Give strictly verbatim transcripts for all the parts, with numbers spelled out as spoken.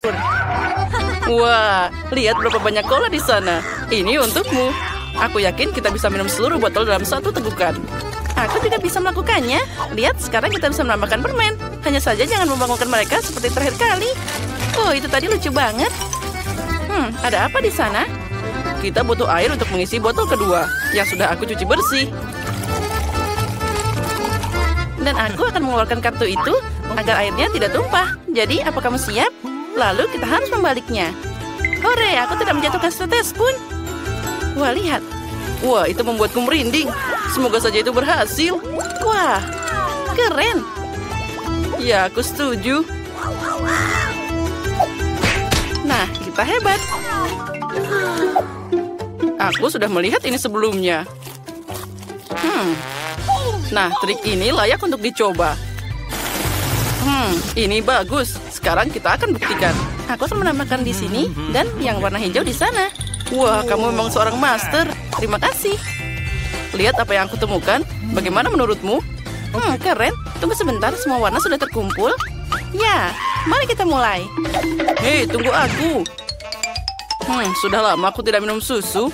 Wah, lihat berapa banyak cola di sana. Ini untukmu. Aku yakin kita bisa minum seluruh botol dalam satu tegukan. Aku juga bisa melakukannya. Lihat, sekarang kita bisa menambahkan permen. Hanya saja jangan membangunkan mereka seperti terakhir kali. Oh, itu tadi lucu banget. Hmm, ada apa di sana? Kita butuh air untuk mengisi botol kedua yang sudah aku cuci bersih. Dan aku akan mengeluarkan kartu itu agar airnya tidak tumpah. Jadi, apa kamu siap? Lalu kita harus membaliknya. Hore, aku tidak menjatuhkan setetes pun. Wah, lihat. Wah, itu membuatku merinding. Semoga saja itu berhasil. Wah, keren. Ya, aku setuju. Nah, kita hebat. Aku sudah melihat ini sebelumnya. Hmm. Nah, trik ini layak untuk dicoba. Hmm, ini bagus. Sekarang kita akan buktikan. Aku akan menambahkan di sini dan yang warna hijau di sana. Wah, kamu memang seorang master. Terima kasih. Lihat apa yang aku temukan. Bagaimana menurutmu? Hmm, keren. Tunggu sebentar, semua warna sudah terkumpul. Ya, mari kita mulai. Hei, tunggu aku. Hmm, sudah lama aku tidak minum susu.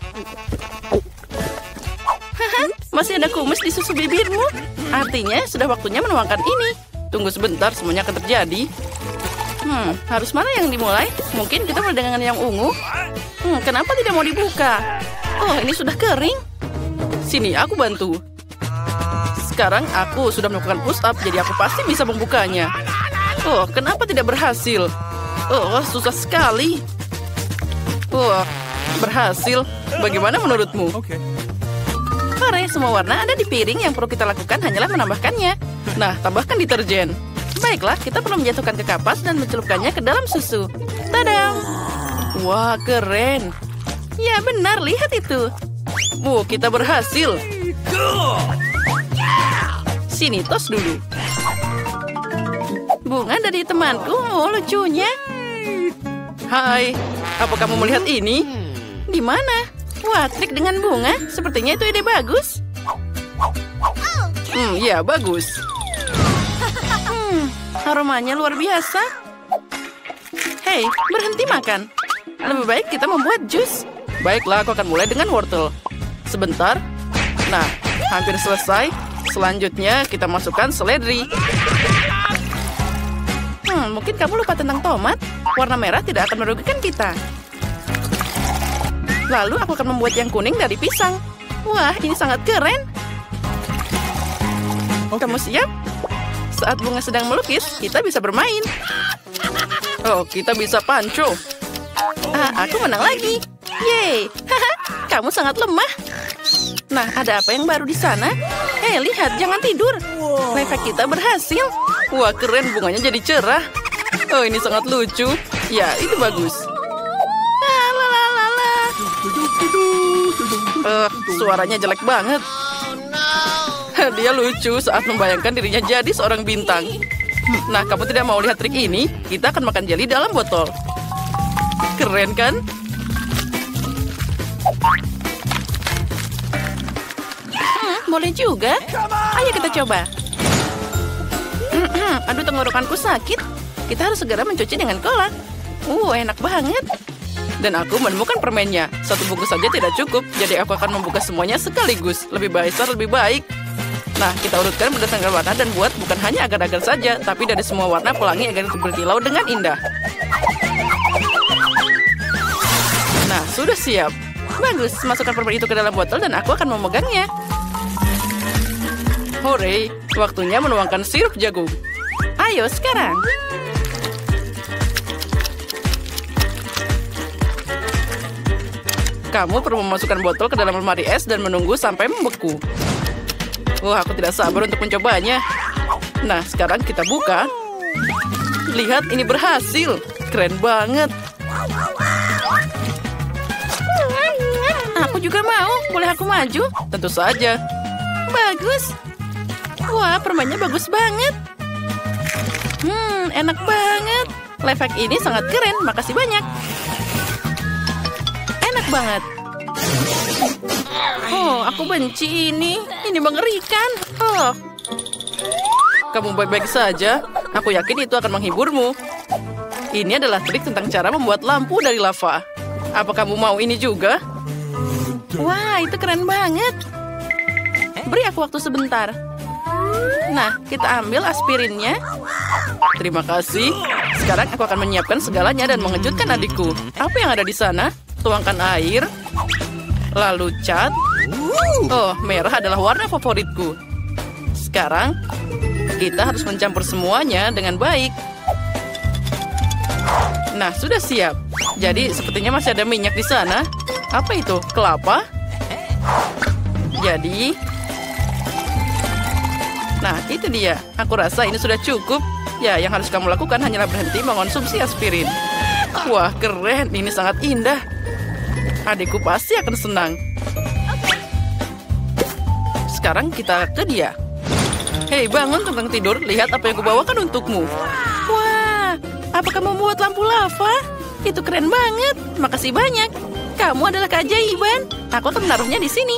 Haha, masih ada kumis di susu bibirmu. Artinya, sudah waktunya menuangkan ini. Tunggu sebentar, semuanya akan terjadi. Hmm, harus mana yang dimulai? Mungkin kita mulai dengan yang ungu. Hmm, kenapa tidak mau dibuka? Oh, ini sudah kering. Sini, aku bantu. Sekarang aku sudah melakukan push up, jadi aku pasti bisa membukanya. Oh, kenapa tidak berhasil? Oh, susah sekali. Oh, berhasil. Bagaimana menurutmu? Oke. Hore, semua warna ada di piring. Yang perlu kita lakukan hanyalah menambahkannya. Nah, tambahkan deterjen. Baiklah, kita perlu menjatuhkan ke kapas dan mencelupkannya ke dalam susu. Tadam! Wah, keren. Ya, benar. Lihat itu. Wow, kita berhasil. Sini, tos dulu. Bunga dari temanku. Oh, lucunya. Hai, apa kamu melihat ini? Di mana? Wah, trik dengan bunga. Sepertinya itu ide bagus. Hmm, ya, bagus. Hmm, aromanya luar biasa. Hei, berhenti makan. Lebih baik kita membuat jus. Baiklah, aku akan mulai dengan wortel. Sebentar. Nah, hampir selesai. Selanjutnya, kita masukkan seledri. Hmm, mungkin kamu lupa tentang tomat. Warna merah tidak akan merugikan kita. Lalu aku akan membuat yang kuning dari pisang. Wah, ini sangat keren. Kamu siap? Saat bunga sedang melukis, kita bisa bermain. Oh, kita bisa panco. Ah, aku menang lagi. Yeay, haha, kamu sangat lemah. Nah, ada apa yang baru di sana? Hei, lihat, jangan tidur. Efek kita berhasil. Wah, keren, bunganya jadi cerah. Oh, ini sangat lucu. Ya, itu bagus. Uh, suaranya jelek banget. Dia lucu saat membayangkan dirinya jadi seorang bintang. Nah, kamu tidak mau lihat trik ini? Kita akan makan jeli dalam botol. Keren kan? Hmm, boleh juga. Ayo kita coba. Aduh, tenggorokanku sakit. Kita harus segera mencuci dengan kolak. Uh, enak banget. Dan aku menemukan permennya. Satu bungkus saja tidak cukup, jadi aku akan membuka semuanya sekaligus. Lebih besar, lebih baik. Nah, kita urutkan berdasarkan warna dan buat bukan hanya agar-agar saja, tapi dari semua warna pelangi agar berkilau dengan indah. Nah, sudah siap. Bagus, masukkan permen itu ke dalam botol dan aku akan memegangnya. Hore, waktunya menuangkan sirup jagung. Ayo sekarang. Kamu perlu memasukkan botol ke dalam lemari es dan menunggu sampai membeku. Wah, aku tidak sabar untuk mencobanya. Nah, sekarang kita buka. Lihat, ini berhasil. Keren banget. Aku juga mau. Boleh aku maju? Tentu saja. Bagus. Wah, permennya bagus banget. Hmm, enak banget. Lifehack ini sangat keren. Makasih banyak. Enak banget. Oh, aku benci ini. Ini mengerikan. Oh. Kamu baik-baik saja. Aku yakin itu akan menghiburmu. Ini adalah trik tentang cara membuat lampu dari lava. Apa kamu mau ini juga? Wah, itu keren banget. Beri aku waktu sebentar. Nah, kita ambil aspirinnya. Terima kasih. Sekarang aku akan menyiapkan segalanya dan mengejutkan adikku. Apa yang ada di sana? Tuangkan air. Lalu cat. Oh, merah adalah warna favoritku. Sekarang, kita harus mencampur semuanya dengan baik. Nah, sudah siap. Jadi, sepertinya masih ada minyak di sana. Apa itu? Kelapa? Jadi... Nah, itu dia. Aku rasa ini sudah cukup. Ya, yang harus kamu lakukan hanyalah berhenti mengonsumsi aspirin. Wah, keren. Ini sangat indah. Adikku pasti akan senang. Sekarang kita ke dia. Hei, bangun tukang tidur. Lihat apa yang kubawakan untukmu. Wah, apa kamu membuat lampu lava? Itu keren banget. Makasih banyak. Kamu adalah keajaiban. Aku akan menaruhnya di sini.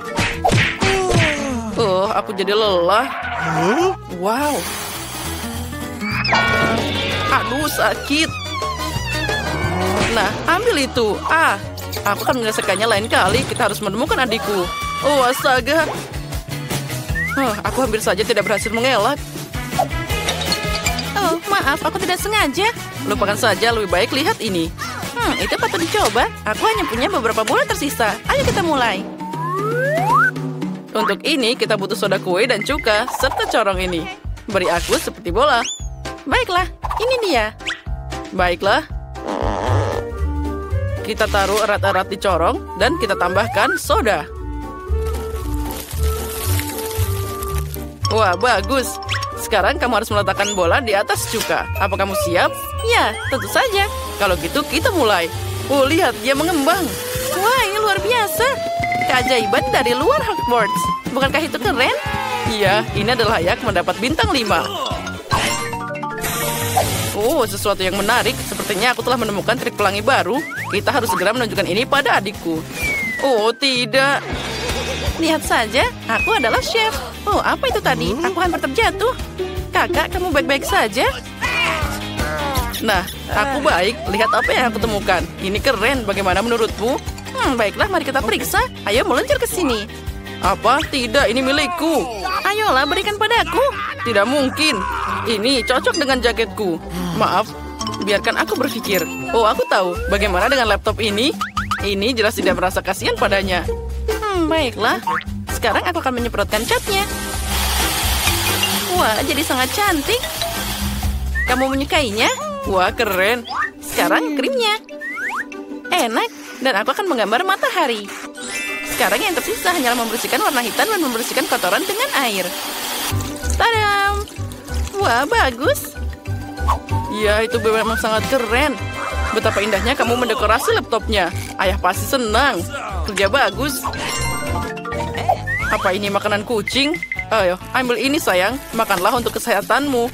Oh, aku jadi lelah. Wow. Aduh, sakit. Nah, ambil itu. Ah, aku akan menyelesaikannya lain kali. Kita harus menemukan adikku. Oh, astaga. Huh, aku hampir saja tidak berhasil mengelak. Oh, maaf, aku tidak sengaja. Lupakan saja, lebih baik lihat ini. Hmm, itu patut dicoba. Aku hanya punya beberapa bola tersisa. Ayo kita mulai. Untuk ini, kita butuh soda kue dan cuka, serta corong ini. Beri aku seperti bola. Baiklah, ini dia. Baiklah. Kita taruh erat-erat di corong, dan kita tambahkan soda. Wah, bagus. Sekarang kamu harus meletakkan bola di atas cuka. Apa kamu siap? Ya, tentu saja. Kalau gitu, kita mulai. Oh, lihat, dia mengembang. Wah, ini luar biasa. Keajaiban dari luar Hogwarts. Bukankah itu keren? Iya, ini adalah layak mendapat bintang lima. Oh, sesuatu yang menarik. Sepertinya aku telah menemukan trik pelangi baru. Kita harus segera menunjukkan ini pada adikku. Oh, tidak. Lihat saja, aku adalah chef. Oh, apa itu tadi? Aku hampir terjatuh. Kakak, kamu baik-baik saja? Nah, aku baik. Lihat apa yang aku temukan. Ini keren. Bagaimana menurutmu? Hmm, baiklah, mari kita periksa. Ayo meluncur ke sini. Apa? Tidak, ini milikku. Ayolah, berikan padaku. Tidak mungkin. Ini cocok dengan jaketku. Maaf, biarkan aku berpikir. Oh, aku tahu. Bagaimana dengan laptop ini? Ini jelas tidak merasa kasihan padanya. Hmm, baiklah. Sekarang aku akan menyemprotkan catnya. Wah, jadi sangat cantik. Kamu menyukainya? Wah, keren. Sekarang krimnya. Enak. Dan aku akan menggambar matahari. Sekarang yang tersisa hanyalah membersihkan warna hitam dan membersihkan kotoran dengan air. Tadam! Wah, bagus. Ya, itu memang sangat keren. Betapa indahnya kamu mendekorasi laptopnya. Ayah pasti senang. Kerja bagus. Apa ini makanan kucing? Ayo, ambil ini sayang. Makanlah untuk kesehatanmu.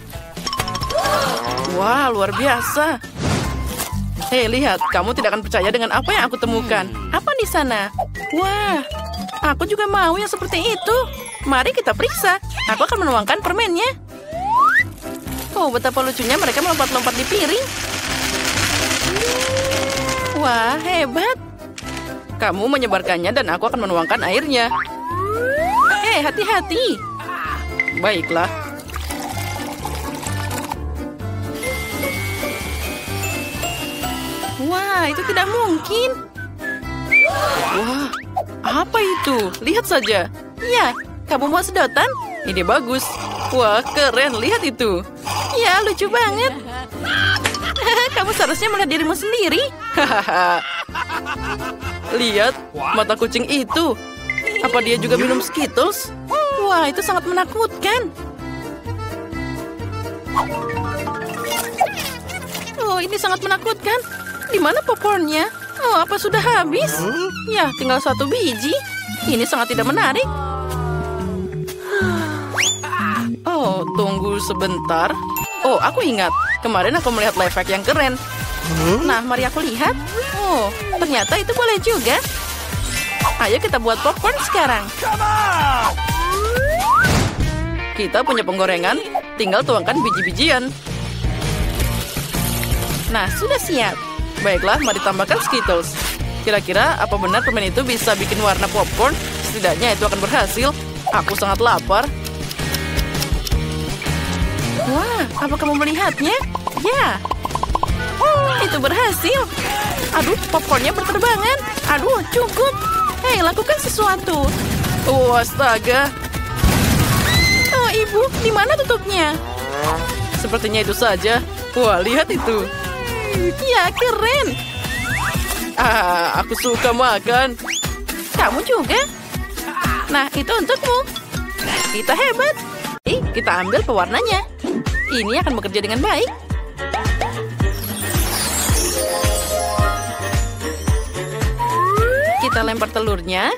Wah, luar biasa. Hei, lihat. Kamu tidak akan percaya dengan apa yang aku temukan. Apa di sana? Wah, aku juga mau yang seperti itu. Mari kita periksa. Aku akan menuangkan permennya. Oh, betapa lucunya mereka melompat-lompat di piring. Wah, hebat. Kamu menyebarkannya dan aku akan menuangkan airnya. Eh, hati-hati. Baiklah. Wah, itu tidak mungkin. Wah, apa itu? Lihat saja. Ya, kamu mau sedotan? Ide bagus. Wah, keren. Lihat itu. Ya, lucu banget. Kamu seharusnya melihat dirimu sendiri. Lihat, mata kucing itu. Apa dia juga minum Skittles? Wah, itu sangat menakutkan. Oh, ini sangat menakutkan. Di mana popcornnya? Oh, apa sudah habis? Ya, tinggal satu biji. Ini sangat tidak menarik. Oh, tunggu sebentar. Oh, aku ingat. Kemarin aku melihat live hack yang keren. Nah, mari aku lihat. Oh, ternyata itu boleh juga. Ayo kita buat popcorn sekarang. Kita punya penggorengan. Tinggal tuangkan biji-bijian. Nah, sudah siap. Baiklah, mari tambahkan Skittles. Kira-kira apa benar permen itu bisa bikin warna popcorn? Setidaknya itu akan berhasil. Aku sangat lapar. Wah, apa kamu melihatnya? Ya. Itu berhasil. Aduh, popcornnya berterbangan. Aduh, cukup. Hei, lakukan sesuatu. Oh, astaga. Oh, ibu, di mana tutupnya? Sepertinya itu saja. Wah, lihat itu. Ya, keren. Ah, aku suka makan. Kamu juga? Nah, itu untukmu. Kita hebat. Ih, kita ambil pewarnanya. Ini akan bekerja dengan baik. Kita lempar telurnya.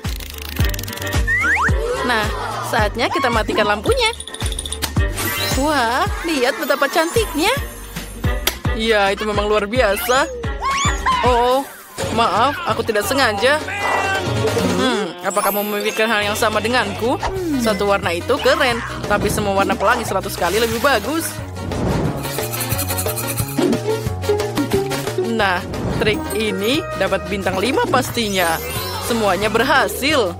Nah, saatnya kita matikan lampunya. Wah, lihat betapa cantiknya. Ya, itu memang luar biasa. Oh, maaf, aku tidak sengaja. Hmm, apa kamu memikirkan hal yang sama denganku? Satu warna itu keren, tapi semua warna pelangi seratus kali lebih bagus. Nah, trik ini dapat bintang lima pastinya. Semuanya berhasil.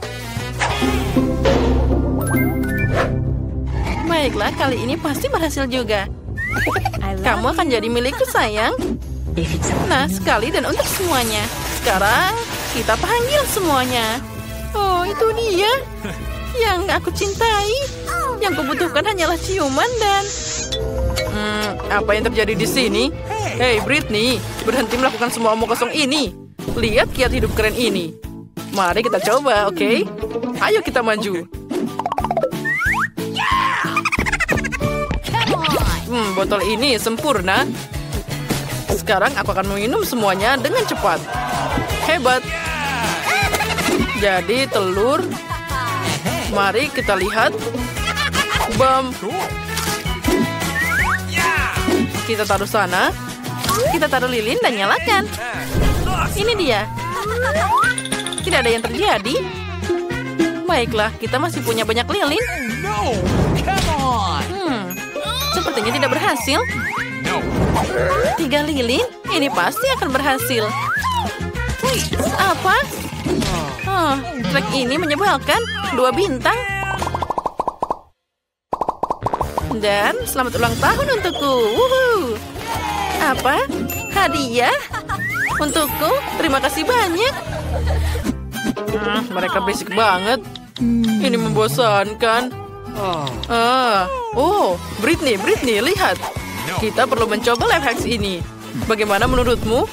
Baiklah, kali ini pasti berhasil juga. Kamu akan jadi milikku, sayang. Nah, sekali dan untuk semuanya. Sekarang, kita panggil semuanya. Oh, itu dia. Yang aku cintai. Yang kubutuhkan hanyalah ciuman dan... Hmm, apa yang terjadi di sini? Hei, Britney, berhenti melakukan semua omong kosong ini. Lihat kiat hidup keren ini. Mari kita coba, oke? Okay? Ayo kita maju. Hmm, botol ini sempurna. Sekarang aku akan meminum semuanya dengan cepat. Hebat. Jadi telur. Mari kita lihat. Bam. Kita taruh sana. Kita taruh lilin dan nyalakan. Ini dia. Tidak ada yang terjadi. Baiklah, kita masih punya banyak lilin. Hmm, sepertinya tidak berhasil. Tiga lilin? Ini pasti akan berhasil. Apa? Oh, trik ini menyebalkan. Dua bintang. Dan selamat ulang tahun untukku. Woohoo. Apa? Hadiah? Untukku? Terima kasih banyak. Hmm, mereka berisik banget. Ini membosankan. Ah, oh, Britney, Britney, lihat. Kita perlu mencoba life hacks ini. Bagaimana menurutmu?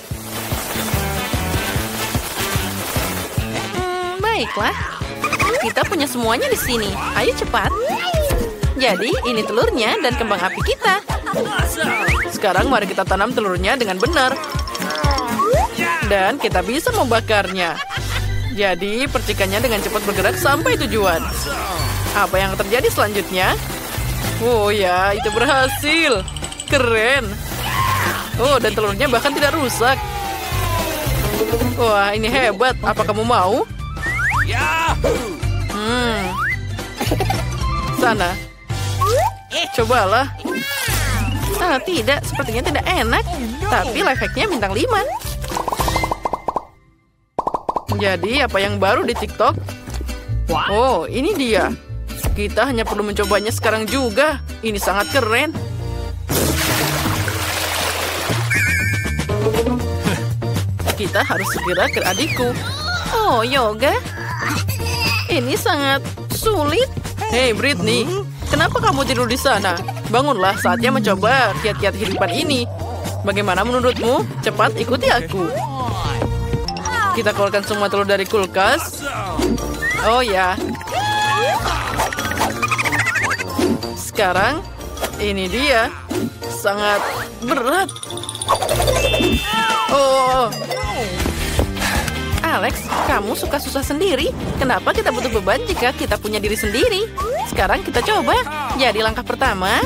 Hmm, baiklah. Kita punya semuanya di sini. Ayo cepat. Jadi, ini telurnya dan kembang api kita. Sekarang mari kita tanam telurnya dengan benar. Dan kita bisa membakarnya. Jadi, percikannya dengan cepat bergerak sampai tujuan. Apa yang terjadi selanjutnya? Oh ya, itu berhasil. Keren. Oh, dan telurnya bahkan tidak rusak. Wah, ini hebat. Apa kamu mau? Hmm. Sana. Cobalah. Ah, tidak. Sepertinya tidak enak. Tapi life hack-nya bintang lima. Jadi, apa yang baru di TikTok? Oh, ini dia. Kita hanya perlu mencobanya sekarang juga. Ini sangat keren. Kita harus segera ke adikku. Oh, yoga. Ini sangat sulit. Hei, Britney. Kenapa kamu tidur di sana? Bangunlah, saatnya mencoba kiat-kiat kehidupan ini. Bagaimana menurutmu? Cepat ikuti aku. Kita keluarkan semua telur dari kulkas. Oh ya. Sekarang, ini dia. Sangat berat. Oh. Alex, kamu suka susah sendiri. Kenapa kita butuh beban jika kita punya diri sendiri? Sekarang kita coba. Jadi langkah pertama.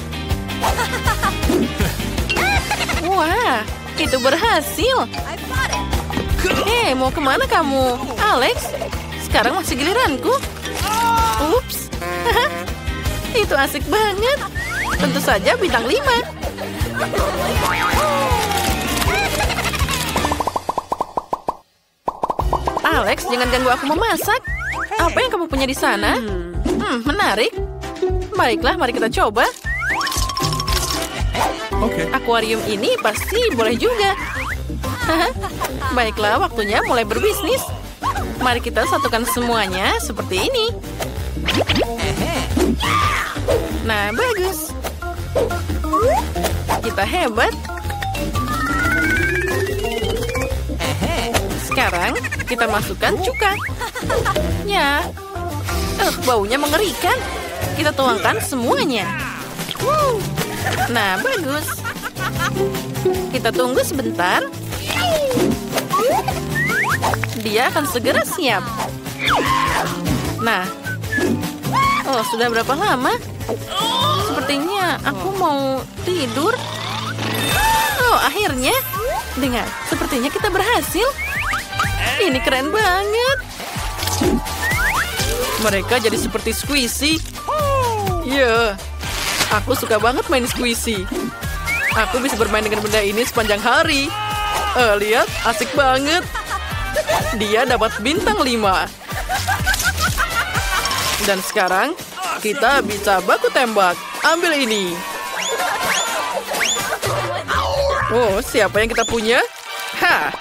Wah, itu berhasil. Hei, mau kemana kamu? Alex, sekarang masih giliranku. Ups. Itu asik banget. Tentu saja bintang lima. Alex, jangan ganggu aku memasak. Apa yang kamu punya di sana? Hmm, menarik. Baiklah, mari kita coba. Oke. Akuarium ini pasti boleh juga. Baiklah, waktunya mulai berbisnis. Mari kita satukan semuanya seperti ini. Nah, bagus. Kita hebat. Sekarang kita masukkan cuka. Ya, uh, baunya mengerikan. Kita tuangkan semuanya. Wow. Nah, bagus. Kita tunggu sebentar. Dia akan segera siap. Nah, oh, sudah berapa lama? Sepertinya aku mau tidur. Oh, akhirnya. Dengar, sepertinya kita berhasil. Ini keren banget. Mereka jadi seperti squishy. Ya, aku suka banget main squishy. Aku bisa bermain dengan benda ini sepanjang hari. Eh, lihat, asik banget. Dia dapat bintang lima. Dan sekarang, kita bisa baku tembak. Ambil ini. Oh, siapa yang kita punya? Hah.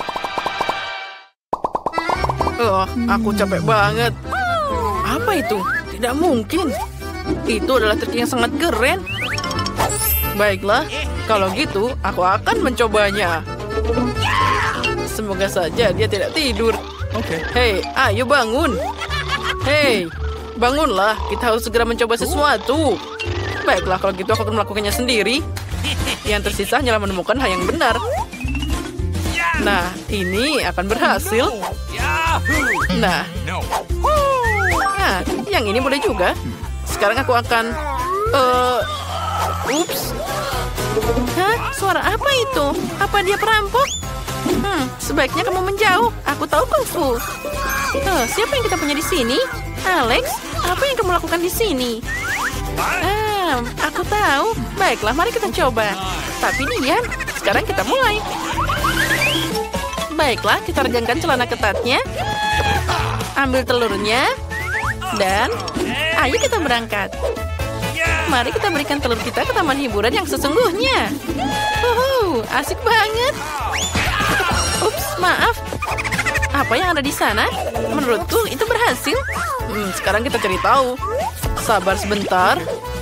Oh, aku capek banget. Apa itu? Tidak mungkin. Itu adalah trik yang sangat keren. Baiklah, kalau gitu aku akan mencobanya. Semoga saja dia tidak tidur. Oke. Hei, ayo bangun. Hei, bangunlah. Kita harus segera mencoba sesuatu. Baiklah, kalau gitu aku akan melakukannya sendiri. Yang tersisa hanyalah menemukan hal yang benar. Nah, ini akan berhasil. Nah, nah, yang ini boleh juga. Sekarang aku akan... Uh, ups. Hah? Suara apa itu? Apa dia perampok? Hmm, sebaiknya kamu menjauh. Aku tahu kungfu. Oh, siapa yang kita punya di sini? Alex, apa yang kamu lakukan di sini? Ah, aku tahu. Baiklah, mari kita coba. Tapi diam. Sekarang kita mulai. Baiklah, kita regangkan celana ketatnya. Ambil telurnya. Dan ayo kita berangkat. Mari kita berikan telur kita ke taman hiburan yang sesungguhnya. Uhuh, asik banget. Ups, maaf. Apa yang ada di sana? Menurutku itu berhasil. Hmm, sekarang kita cari tahu. Sabar sebentar.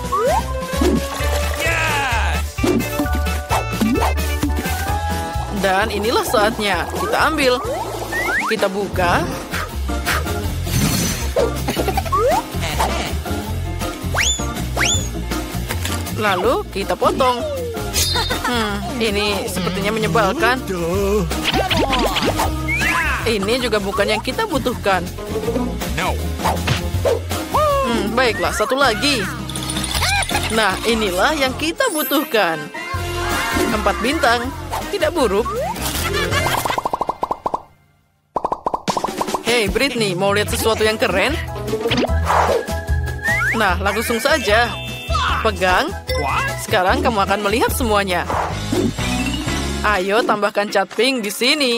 Dan inilah saatnya. Kita ambil. Kita buka. Lalu kita potong. Hmm, ini sepertinya menyebalkan. Ini juga bukan yang kita butuhkan. Hmm, baiklah, satu lagi. Nah, inilah yang kita butuhkan. Empat bintang. Tidak buruk. Hey, Britney, mau lihat sesuatu yang keren? Nah, langsung saja. Pegang. Sekarang kamu akan melihat semuanya. Ayo tambahkan cat pink di sini.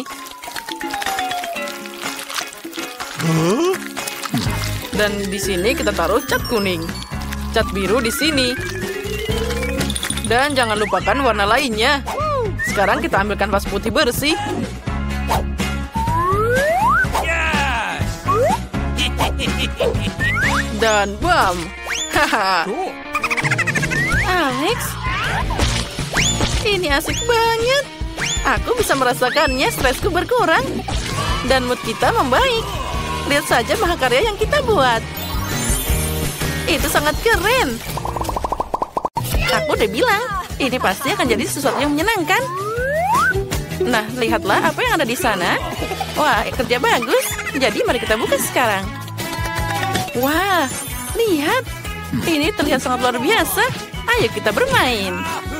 Dan di sini kita taruh cat kuning. Cat biru di sini. Dan jangan lupakan warna lainnya. Sekarang kita ambil kanvas putih bersih. Dan bam. Haha. Alex, ini asik banget. Aku bisa merasakannya, stresku berkurang. Dan mood kita membaik. Lihat saja mahakarya yang kita buat. Itu sangat keren. Aku udah bilang, ini pasti akan jadi sesuatu yang menyenangkan. Nah, lihatlah apa yang ada di sana. Wah, kerja bagus. Jadi mari kita buka sekarang. Wah, lihat. Ini terlihat sangat luar biasa. Ayo kita bermain.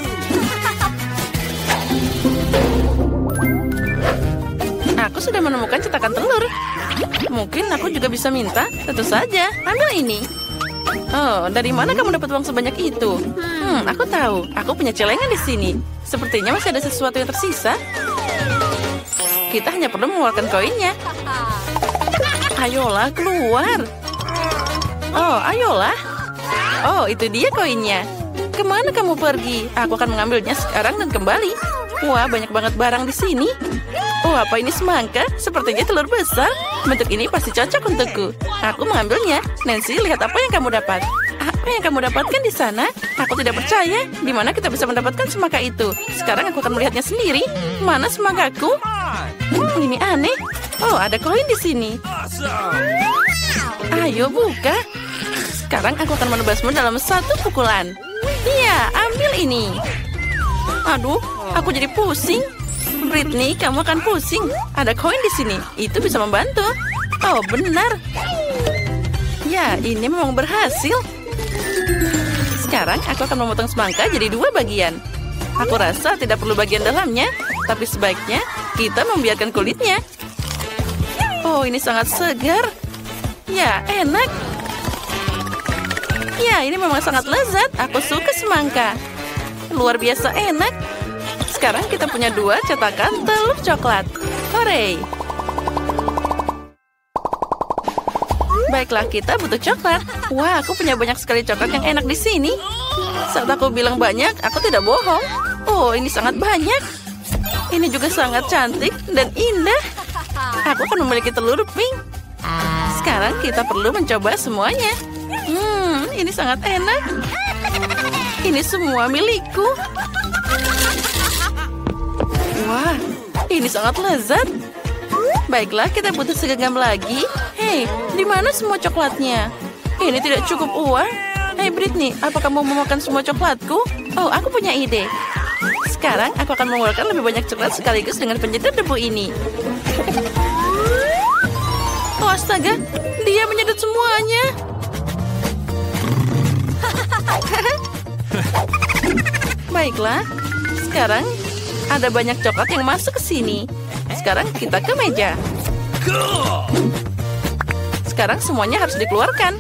Aku sudah menemukan cetakan telur. Mungkin aku juga bisa minta. Tentu saja, ambil ini. Oh, dari mana kamu dapat uang sebanyak itu? Hmm, aku tahu. Aku punya celengan di sini. Sepertinya masih ada sesuatu yang tersisa. Kita hanya perlu mengeluarkan koinnya. Ayolah, keluar. Oh, ayolah. Oh, itu dia koinnya. Kemana kamu pergi? Aku akan mengambilnya sekarang dan kembali. Wah, banyak banget barang di sini. Oh, apa ini semangka? Sepertinya telur besar. Bentuk ini pasti cocok untukku. Aku mengambilnya. Nancy, lihat apa yang kamu dapat. Apa yang kamu dapatkan di sana? Aku tidak percaya. Di mana kita bisa mendapatkan semangka itu? Sekarang aku akan melihatnya sendiri. Mana semangkaku? Hmm, ini aneh. Oh, ada koin di sini. Ayo buka. Sekarang aku akan menebasmu dalam satu pukulan. Iya, ambil ini. Aduh, aku jadi pusing. Britney, kamu akan pusing. Ada koin di sini. Itu bisa membantu. Oh, benar. Ya, ini memang berhasil. Sekarang aku akan memotong semangka jadi dua bagian. Aku rasa tidak perlu bagian dalamnya, tapi sebaiknya kita membiarkan kulitnya. Oh, ini sangat segar. Ya, enak. Ya, ini memang sangat lezat. Aku suka semangka. Luar biasa enak. Sekarang kita punya dua cetakan telur coklat. Hore! Baiklah, kita butuh coklat. Wah, aku punya banyak sekali coklat yang enak di sini. Saat aku bilang banyak, aku tidak bohong. Oh, ini sangat banyak. Ini juga sangat cantik dan indah. Aku akan memiliki telur pink. Sekarang kita perlu mencoba semuanya. Hmm, ini sangat enak. Ini semua milikku. Wah, ini sangat lezat. Baiklah, kita butuh segenggam lagi. Hei, di mana semua coklatnya? Ini tidak cukup uang. Hei Britney, apa kamu mau makan semua coklatku? Oh, aku punya ide. Sekarang aku akan mengeluarkan lebih banyak coklat sekaligus dengan penyedot debu ini. Oh, astaga, dia menyedot semuanya. Baiklah, sekarang ada banyak coklat yang masuk ke sini. Sekarang kita ke meja. Sekarang semuanya harus dikeluarkan.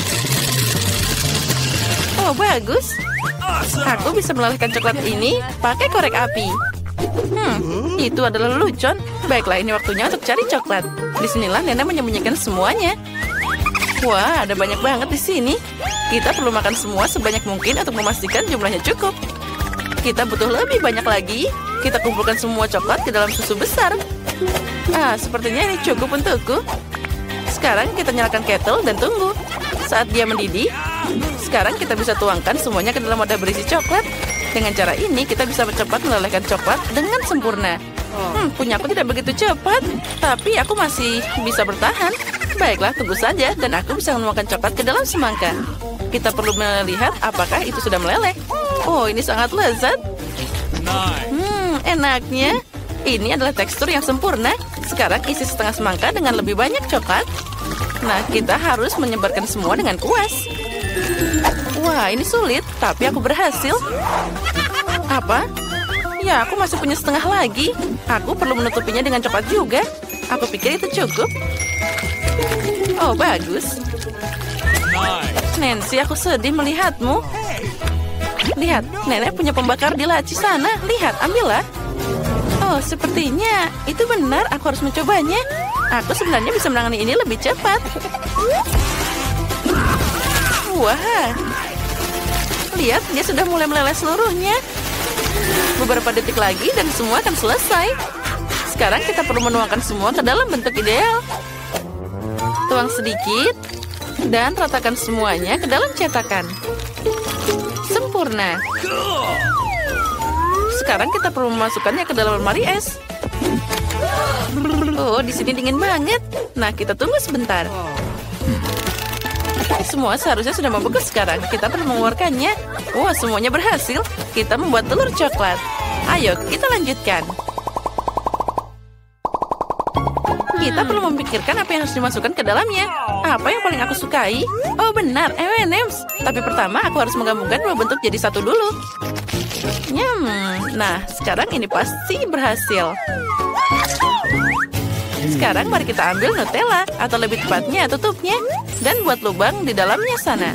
Oh, bagus. Aku bisa melelehkan coklat ini pakai korek api. Hmm, itu adalah lelucon. Baiklah, ini waktunya untuk cari coklat. Disinilah Nenek menyembunyikan semuanya. Wah, ada banyak banget di sini. Kita perlu makan semua sebanyak mungkin untuk memastikan jumlahnya cukup. Kita butuh lebih banyak lagi. Kita kumpulkan semua coklat ke dalam susu besar. Ah, sepertinya ini cukup untukku. Sekarang kita nyalakan kettle dan tunggu. Saat dia mendidih, sekarang kita bisa tuangkan semuanya ke dalam wadah berisi coklat. Dengan cara ini, kita bisa cepat melelehkan coklat dengan sempurna. Hmm, punya aku tidak begitu cepat, tapi aku masih bisa bertahan. Baiklah, tunggu saja, dan aku bisa menuangkan coklat ke dalam semangka. Kita perlu melihat apakah itu sudah meleleh. Oh, ini sangat lezat. Hmm, enaknya. Ini adalah tekstur yang sempurna. Sekarang isi setengah semangka dengan lebih banyak coklat. Nah, kita harus menyebarkan semua dengan kuas. Wah, ini sulit, tapi aku berhasil. Apa? Ya, aku masih punya setengah lagi. Aku perlu menutupinya dengan coklat juga. Aku pikir itu cukup. Oh, bagus. Nancy, aku sedih melihatmu. Lihat, Nenek punya pembakar di laci sana. Lihat, ambillah. Oh, sepertinya itu benar. Aku harus mencobanya. Aku sebenarnya bisa menangani ini lebih cepat. Wah. Lihat, dia sudah mulai meleleh seluruhnya. Beberapa detik lagi dan semua akan selesai. Sekarang kita perlu menuangkan semua ke dalam bentuk ideal. Tuang sedikit dan ratakan semuanya ke dalam cetakan. Sempurna. Sekarang kita perlu memasukkannya ke dalam lemari es. Oh, di sini dingin banget. Nah, kita tunggu sebentar. Semua seharusnya sudah membeku sekarang. Kita perlu mengeluarkannya. Wah, semuanya berhasil. Kita membuat telur coklat. Ayo, kita lanjutkan. Kita perlu memikirkan apa yang harus dimasukkan ke dalamnya. Apa yang paling aku sukai? Oh, benar, M and M's. Tapi pertama, aku harus menggabungkan dua bentuk jadi satu dulu. Nyam. Nah, sekarang ini pasti berhasil. Sekarang mari kita ambil Nutella, atau lebih tepatnya tutupnya, dan buat lubang di dalamnya sana.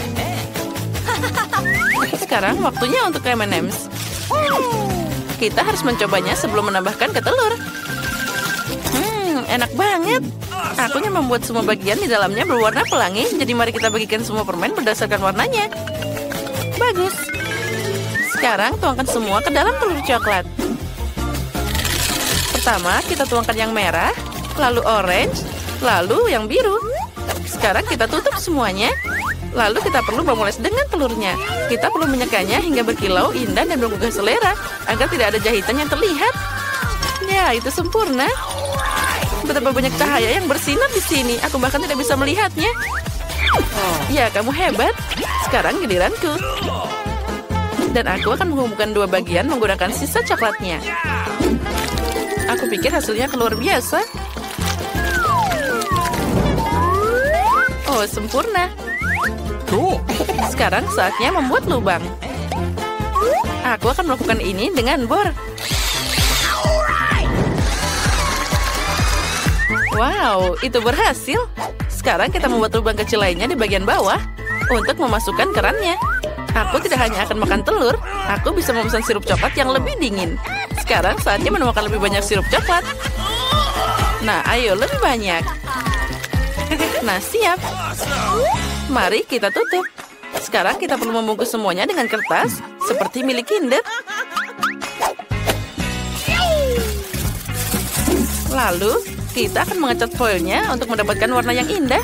Sekarang waktunya untuk M and M's. Kita harus mencobanya sebelum menambahkan ke telur. Hmm, enak banget. Aku yang membuat semua bagian di dalamnya berwarna pelangi. Jadi mari kita bagikan semua permen berdasarkan warnanya. Bagus. Sekarang tuangkan semua ke dalam telur coklat. Pertama kita tuangkan yang merah, lalu orange, lalu yang biru. Sekarang kita tutup semuanya. Lalu kita perlu memoles dengan telurnya. Kita perlu menyekanya hingga berkilau, indah, dan menggugah selera. Agar tidak ada jahitan yang terlihat. Ya, itu sempurna. Betapa banyak cahaya yang bersinar di sini. Aku bahkan tidak bisa melihatnya. Ya, kamu hebat. Sekarang giliranku. Dan aku akan menghubungkan dua bagian menggunakan sisa coklatnya. Aku pikir hasilnya keluar biasa. Oh, sempurna. Sekarang saatnya membuat lubang. Aku akan melakukan ini dengan bor. Wow, itu berhasil. Sekarang kita membuat lubang kecil lainnya di bagian bawah untuk memasukkan kerannya. Aku tidak hanya akan makan telur, aku bisa memesan sirup coklat yang lebih dingin. Sekarang saatnya menemukan lebih banyak sirup coklat. Nah, ayo lebih banyak. Nah, siap. Mari kita tutup. Sekarang kita perlu membungkus semuanya dengan kertas seperti milik Kinder. Lalu, kita akan mengecat foilnya untuk mendapatkan warna yang indah.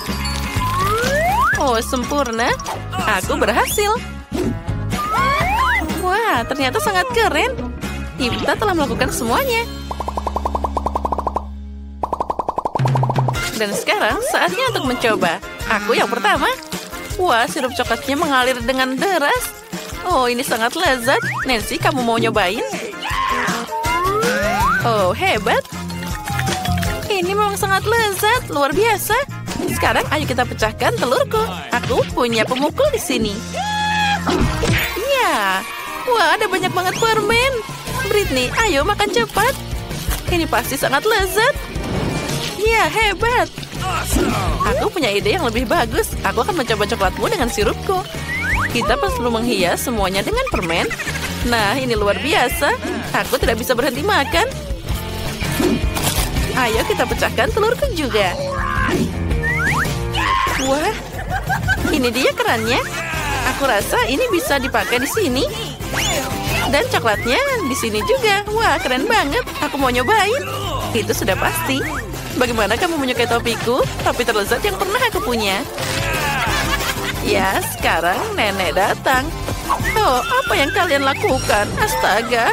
Oh, sempurna. Aku berhasil. Wah, ternyata sangat keren. Kita telah melakukan semuanya. Dan sekarang saatnya untuk mencoba. Aku yang pertama. Wah, sirup coklatnya mengalir dengan deras. Oh, ini sangat lezat. Nancy, kamu mau nyobain? Oh, hebat. Ini memang sangat lezat, luar biasa. Sekarang ayo kita pecahkan telurku. Aku punya pemukul di sini. Ya, wah ada banyak banget permen. Britney, ayo makan cepat. Ini pasti sangat lezat. Ya, hebat. Aku punya ide yang lebih bagus. Aku akan mencoba coklatmu dengan sirupku. Kita perlu menghias semuanya dengan permen. Nah, ini luar biasa. Aku tidak bisa berhenti makan. Ayo kita pecahkan telurku juga. Wah, ini dia kerannya. Aku rasa ini bisa dipakai di sini. Dan coklatnya di sini juga. Wah, keren banget. Aku mau nyobain. Itu sudah pasti. Bagaimana kamu menyukai topiku? Topi terlezat yang pernah aku punya. Ya, sekarang nenek datang. Oh, apa yang kalian lakukan? Astaga.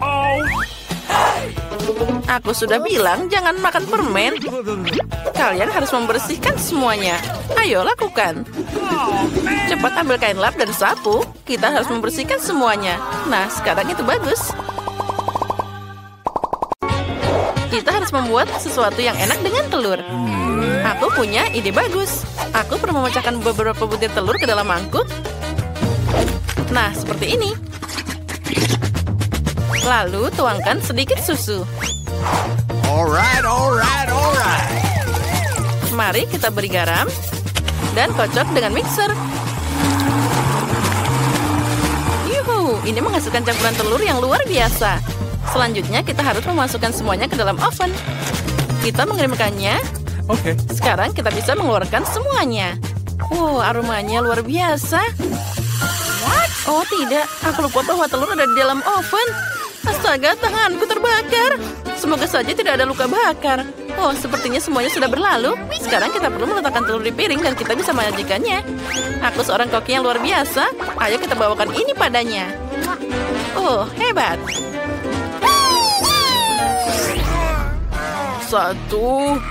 Aku sudah bilang jangan makan permen. Kalian harus membersihkan semuanya. Ayo lakukan. Cepat ambil kain lap dan sapu. Kita harus membersihkan semuanya. Nah, sekarang itu bagus. Kita harus membuat sesuatu yang enak dengan telur. Aku punya ide bagus. Aku perlu memecahkan beberapa butir telur ke dalam mangkuk. Nah, seperti ini. Lalu tuangkan sedikit susu. Alright, alright, alright. Mari kita beri garam dan kocok dengan mixer. Yuhu, ini menghasilkan campuran telur yang luar biasa. Selanjutnya kita harus memasukkan semuanya ke dalam oven. Kita mengirimkannya. Oke. Okay. Sekarang kita bisa mengeluarkan semuanya. Wow, aromanya luar biasa. Oh tidak, aku lupa bahwa telur ada di dalam oven. Astaga, tanganku terbakar. Semoga saja tidak ada luka bakar. Oh, sepertinya semuanya sudah berlalu. Sekarang kita perlu meletakkan telur di piring dan kita bisa menyajikannya. Aku seorang koki yang luar biasa. Ayo kita bawakan ini padanya. Oh, hebat. Satu.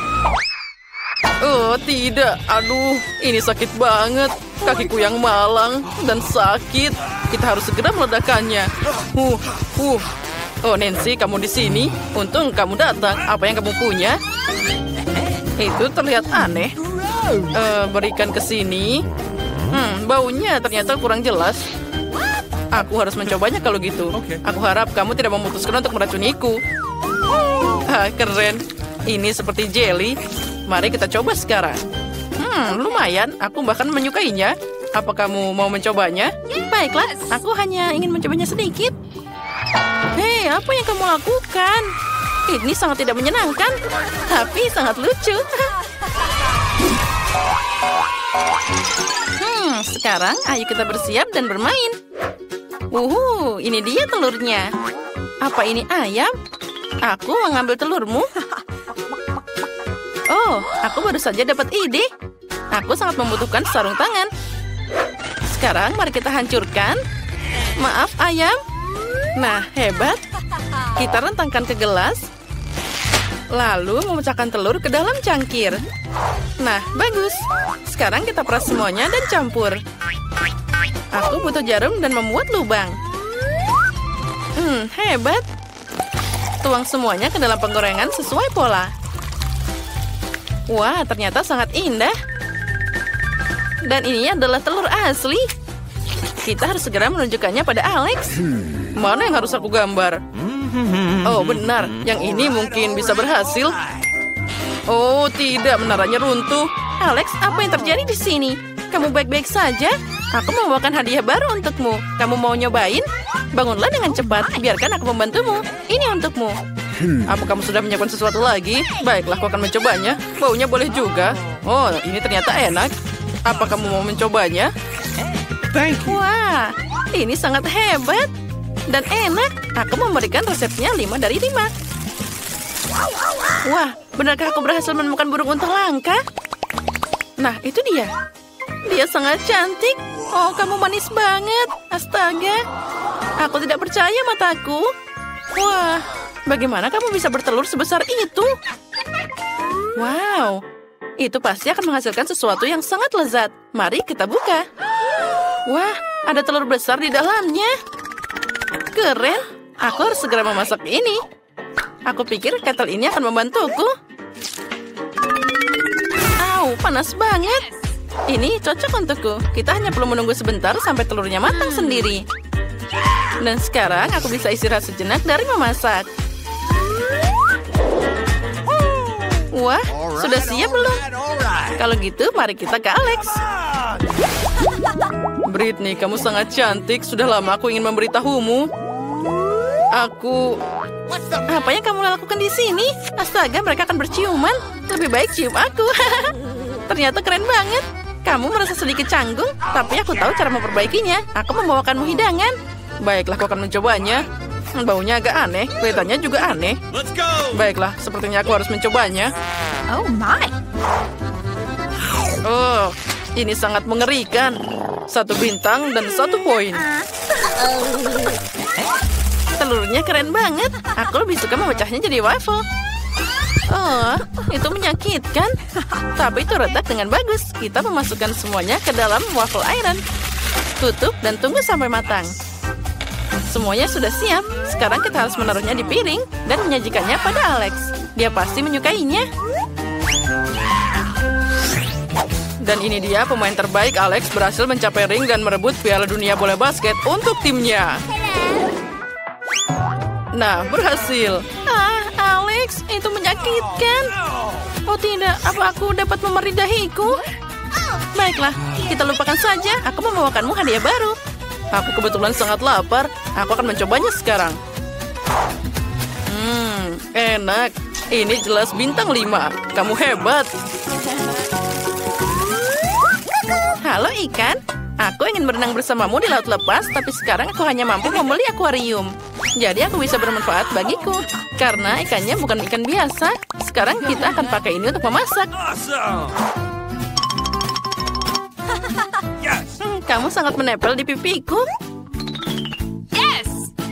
Oh, tidak. Aduh, ini sakit banget. Kakiku yang malang dan sakit. Kita harus segera meledakkannya. Uh, uh. Oh, Nancy, kamu di sini. Untung kamu datang. Apa yang kamu punya? Itu terlihat aneh. Uh, berikan ke sini. Hmm, baunya ternyata kurang jelas. Aku harus mencobanya kalau gitu. Aku harap kamu tidak memutuskan untuk meracuniku. Ah, keren. Ini seperti jelly. Mari kita coba sekarang. Hmm, lumayan. Aku bahkan menyukainya. Apa kamu mau mencobanya? Baiklah, aku hanya ingin mencobanya sedikit. Hei, apa yang kamu lakukan? Ini sangat tidak menyenangkan, tapi sangat lucu. Hmm, sekarang ayo kita bersiap dan bermain. Wuhu, ini dia telurnya. Apa ini ayam? Aku mengambil telurmu. Oh, aku baru saja dapat ide. Aku sangat membutuhkan sarung tangan. Sekarang mari kita hancurkan. Maaf, ayam. Nah, hebat. Kita rentangkan ke gelas. Lalu memecahkan telur ke dalam cangkir. Nah, bagus. Sekarang kita peras semuanya dan campur. Aku butuh jarum dan membuat lubang. Hmm, hebat. Tuang semuanya ke dalam penggorengan sesuai pola. Wah, ternyata sangat indah. Dan ini adalah telur asli. Kita harus segera menunjukkannya pada Alex. Mana yang harus aku gambar? Oh, benar. Yang ini mungkin bisa berhasil. Oh, tidak. Menaranya runtuh. Alex, apa yang terjadi di sini? Kamu baik-baik saja? Aku membawakan hadiah baru untukmu. Kamu mau nyobain? Bangunlah dengan cepat. Biarkan aku membantumu. Ini untukmu. Apa kamu sudah menyiapkan sesuatu lagi? Baiklah, aku akan mencobanya. Baunya boleh juga. Oh, ini ternyata enak. Apa kamu mau mencobanya? Wah, ini sangat hebat. Dan enak. Aku memberikan resepnya lima dari lima. Wah, benarkah aku berhasil menemukan burung unta langka? Nah, itu dia. Dia sangat cantik. Oh, kamu manis banget. Astaga. Aku tidak percaya mataku. Wah, bagaimana kamu bisa bertelur sebesar itu? Wow, itu pasti akan menghasilkan sesuatu yang sangat lezat. Mari kita buka. Wah, ada telur besar di dalamnya. Keren. Aku harus segera memasak ini. Aku pikir kettle ini akan membantuku. Au, panas banget. Ini cocok untukku. Kita hanya perlu menunggu sebentar sampai telurnya matang sendiri. Dan sekarang aku bisa istirahat sejenak dari memasak. Wah, sudah siap belum? Kalau gitu, mari kita ke Alex. Britney, kamu sangat cantik. Sudah lama aku ingin memberitahumu. Aku... Apa yang kamu lakukan di sini? Astaga, mereka akan berciuman. Lebih baik cium aku. Ternyata keren banget. Kamu merasa sedikit canggung, tapi aku tahu cara memperbaikinya. Aku membawakanmu hidangan. Baiklah, aku akan mencobanya. Baunya agak aneh, kelihatannya juga aneh. Baiklah, sepertinya aku harus mencobanya. Oh my. Oh, ini sangat mengerikan. Satu bintang dan satu poin. Telurnya keren banget. Aku lebih suka memecahnya jadi waffle. Oh, itu menyakitkan. Tapi itu retak dengan bagus. Kita memasukkan semuanya ke dalam waffle iron. Tutup dan tunggu sampai matang. Semuanya sudah siap. Sekarang kita harus menaruhnya di piring dan menyajikannya pada Alex. Dia pasti menyukainya. Dan ini dia pemain terbaik. Alex berhasil mencapai ring dan merebut Piala Dunia Bola Basket untuk timnya. Nah, berhasil. Ah, Alex, itu menyakitkan. Oh tidak, apa aku dapat memeri dahiku? Baiklah, kita lupakan saja. Aku membawakanmu hadiah baru. Aku kebetulan sangat lapar. Aku akan mencobanya sekarang. Hmm, enak. Ini jelas bintang lima. Kamu hebat. Halo ikan. Aku ingin berenang bersamamu di laut lepas, tapi sekarang aku hanya mampu membeli akuarium. Jadi aku bisa bermanfaat bagiku. Karena ikannya bukan ikan biasa. Sekarang kita akan pakai ini untuk memasak. Hmm, kamu sangat menempel di pipiku. Yes.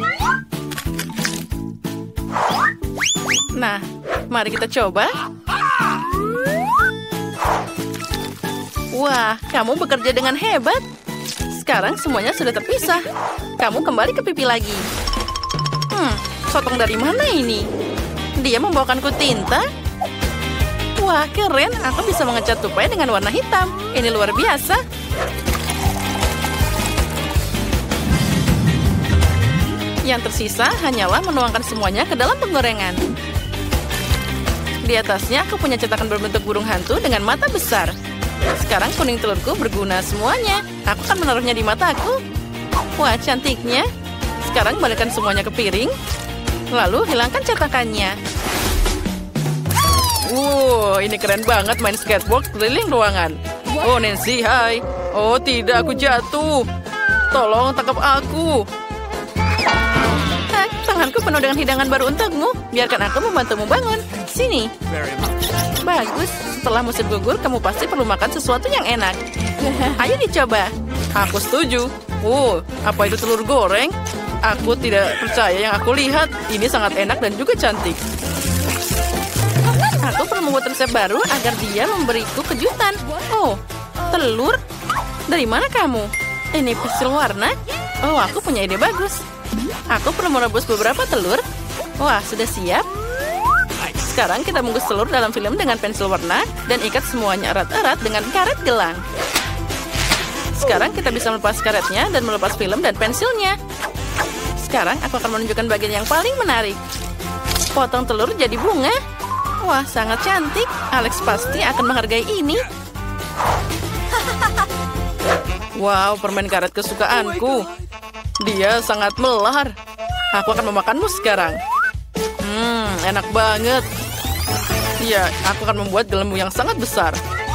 Nah, mari kita coba. Wah, kamu bekerja dengan hebat. Sekarang semuanya sudah terpisah. Kamu kembali ke pipi lagi. Hmm, sotong dari mana ini? Dia membawakanku tinta. Wah, keren. Aku bisa mengecat tupai dengan warna hitam. Ini luar biasa. Yang tersisa hanyalah menuangkan semuanya ke dalam penggorengan. Di atasnya aku punya cetakan berbentuk burung hantu dengan mata besar. Sekarang kuning telurku berguna semuanya. Aku akan menaruhnya di mataku. Wah, cantiknya. Sekarang balikkan semuanya ke piring. Lalu hilangkan cetakannya. Wow, ini keren banget main skateboard keliling ruangan. Oh, Nancy, hai. Oh, tidak, aku jatuh. Tolong tangkap aku. Ah, tanganku penuh dengan hidangan baru untukmu. Biarkan aku membantumu bangun. Sini. Bagus. Setelah musim gugur, kamu pasti perlu makan sesuatu yang enak. Ayo dicoba. Aku setuju. Oh, apa itu telur goreng? Aku tidak percaya yang aku lihat. Ini sangat enak dan juga cantik. Aku perlu membuat resep baru agar dia memberiku kejutan. Oh, telur? Dari mana kamu? Ini pensil warna? Oh, aku punya ide bagus. Aku perlu merebus beberapa telur. Wah, sudah siap. Sekarang kita bungkus telur dalam film dengan pensil warna dan ikat semuanya erat-erat dengan karet gelang. Sekarang kita bisa melepas karetnya dan melepas film dan pensilnya. Sekarang aku akan menunjukkan bagian yang paling menarik. Potong telur jadi bunga. Wah, sangat cantik. Alex pasti akan menghargai ini. Wow, permen karet kesukaanku. Dia sangat melar. Aku akan memakanmu sekarang. Hmm, enak banget. Ya, aku akan membuat gelembung yang sangat besar.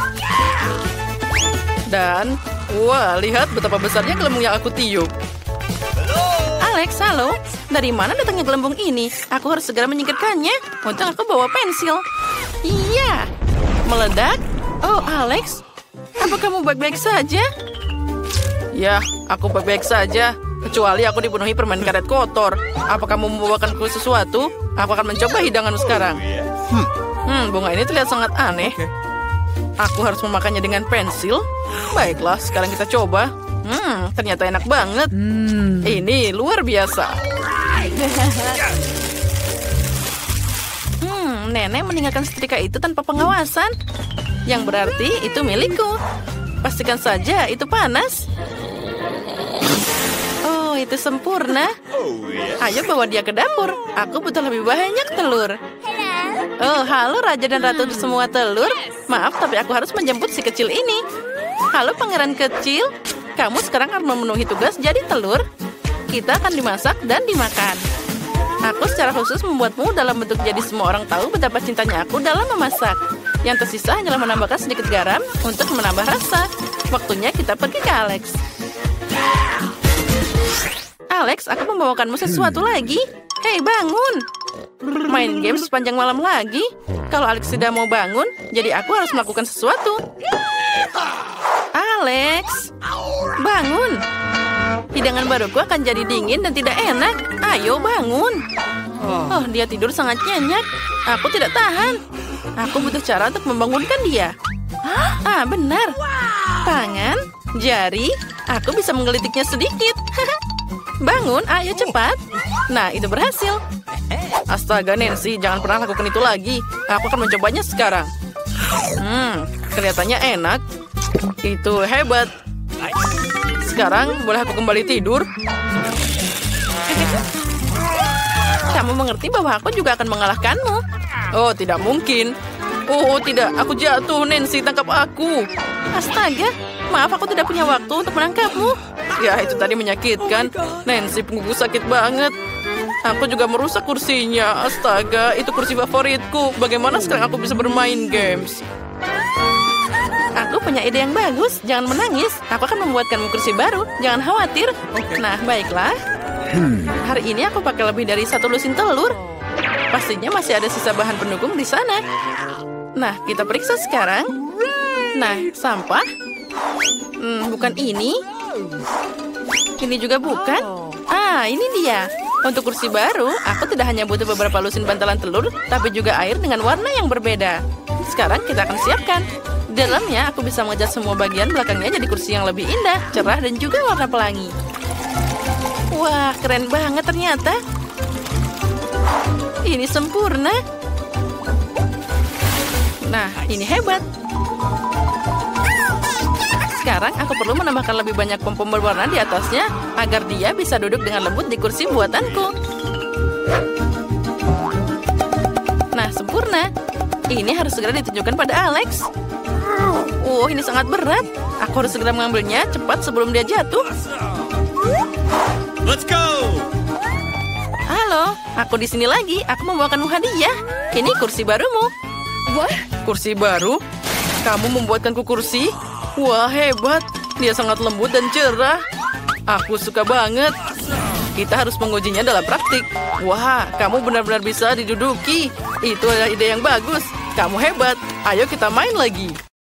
Dan, wah, lihat betapa besarnya gelembung yang aku tiup. Alex, halo. Dari mana datangnya gelembung ini? Aku harus segera menyingkirkannya. Untung aku bawa pensil. Iya. Meledak? Oh, Alex. Apa kamu baik-baik saja? Ya, aku baik-baik saja. Kecuali aku dipenuhi permen karet kotor. Apa kamu membawakanku sesuatu? Aku akan mencoba hidanganmu sekarang. Hmm, hmm bunga ini terlihat sangat aneh. Aku harus memakannya dengan pensil. Baiklah, sekarang kita coba. Hmm, ternyata enak banget. Hmm. Ini luar biasa. Hmm, nenek meninggalkan setrika itu tanpa pengawasan. Yang berarti itu milikku. Pastikan saja itu panas. Oh, itu sempurna. Ayo bawa dia ke dapur. Aku butuh lebih banyak telur. Oh, halo Raja dan Ratu semua telur. Maaf, tapi aku harus menjemput si kecil ini. Halo pangeran kecil. Kamu sekarang akan memenuhi tugas jadi telur. Kita akan dimasak dan dimakan. Aku secara khusus membuatmu dalam bentuk jadi semua orang tahu betapa cintanya aku dalam memasak. Yang tersisa hanyalah menambahkan sedikit garam untuk menambah rasa. Waktunya kita pergi ke Alex. Alex, aku membawakanmu sesuatu lagi. Hei, bangun. Main game sepanjang malam lagi. Kalau Alex tidak mau bangun, jadi aku harus melakukan sesuatu. Alex, bangun. Hidangan baruku akan jadi dingin dan tidak enak. Ayo bangun. Oh, dia tidur sangat nyenyak. Aku tidak tahan. Aku butuh cara untuk membangunkan dia. Ah, benar. Tangan, jari, aku bisa menggelitiknya sedikit. Bangun, ayo cepat. Nah, itu berhasil. Astaga, Nancy, jangan pernah lakukan itu lagi. Aku akan mencobanya sekarang. Hmm, kelihatannya enak. Itu hebat. Sekarang, boleh aku kembali tidur? Kamu mengerti bahwa aku juga akan mengalahkanmu. Oh, tidak mungkin. Oh, tidak. Aku jatuh, Nancy. Tangkap aku. Astaga. Maaf, aku tidak punya waktu untuk menangkapmu. Ya, itu tadi menyakitkan. Nancy, punggungku sakit banget. Aku juga merusak kursinya. Astaga, itu kursi favoritku. Bagaimana sekarang aku bisa bermain games? Aku punya ide yang bagus. Jangan menangis. Aku akan membuatkanmu kursi baru. Jangan khawatir. Nah, baiklah. Hari ini aku pakai lebih dari satu lusin telur. Pastinya masih ada sisa bahan pendukung di sana. Nah, kita periksa sekarang. Nah, sampah. Hmm, bukan ini. Ini juga bukan. Ah, ini dia. Untuk kursi baru, aku tidak hanya butuh beberapa lusin bantalan telur, tapi juga air dengan warna yang berbeda. Sekarang kita akan siapkan. Di dalamnya, aku bisa mengecat semua bagian belakangnya jadi kursi yang lebih indah, cerah, dan juga warna pelangi. Wah, keren banget ternyata. Ini sempurna. Nah, ini hebat. Sekarang aku perlu menambahkan lebih banyak pom-pom berwarna di atasnya agar dia bisa duduk dengan lembut di kursi buatanku. Nah, sempurna. Ini harus segera ditunjukkan pada Alex. Oh, ini sangat berat. Aku harus segera mengambilnya cepat sebelum dia jatuh. Let's go. Halo, aku di sini lagi. Aku membawakanmu hadiah. Ini kursi barumu. What? Kursi baru? Kamu membuatkanku kursi? Wah, hebat. Dia sangat lembut dan cerah. Aku suka banget. Kita harus mengujinya dalam praktik. Wah, kamu benar-benar bisa diduduki. Itu adalah ide yang bagus. Kamu hebat. Ayo kita main lagi.